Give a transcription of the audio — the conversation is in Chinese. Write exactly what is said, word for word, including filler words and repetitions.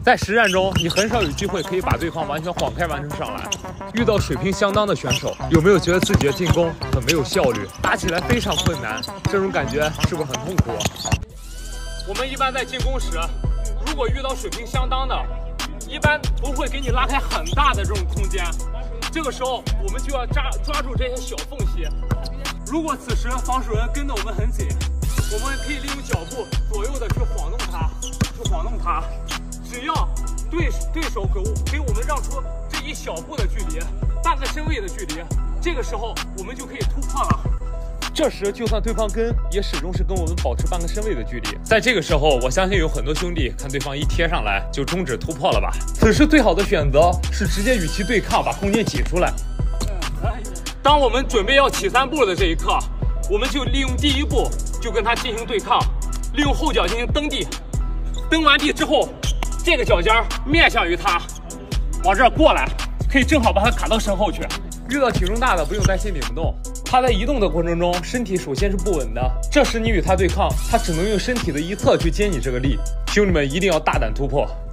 在实战中，你很少有机会可以把对方完全晃开完成上来。遇到水平相当的选手，有没有觉得自己的进攻很没有效率，打起来非常困难？这种感觉是不是很痛苦？我们一般在进攻时，如果遇到水平相当的，一般不会给你拉开很大的这种空间。这个时候，我们就要抓抓住这些小缝隙。如果此时防守人跟得我们很紧，我们可以利用脚步左右的去晃动它，去晃动它。只要对对手给我给我们让出这一小步的距离，半个身位的距离，这个时候我们就可以突破了。这时就算对方跟，也始终是跟我们保持半个身位的距离。在这个时候，我相信有很多兄弟看对方一贴上来就终止突破了吧。此时最好的选择是直接与其对抗，把空间挤出来。当我们准备要起三步的这一刻，我们就利用第一步就跟他进行对抗，利用后脚进行蹬地。蹬完地之后，这个脚尖面向于他，往这儿过来，可以正好把他卡到身后去。遇到体重大的不用担心领不动，他在移动的过程中身体首先是不稳的，这时你与他对抗，他只能用身体的一侧去接你这个力。兄弟们一定要大胆突破。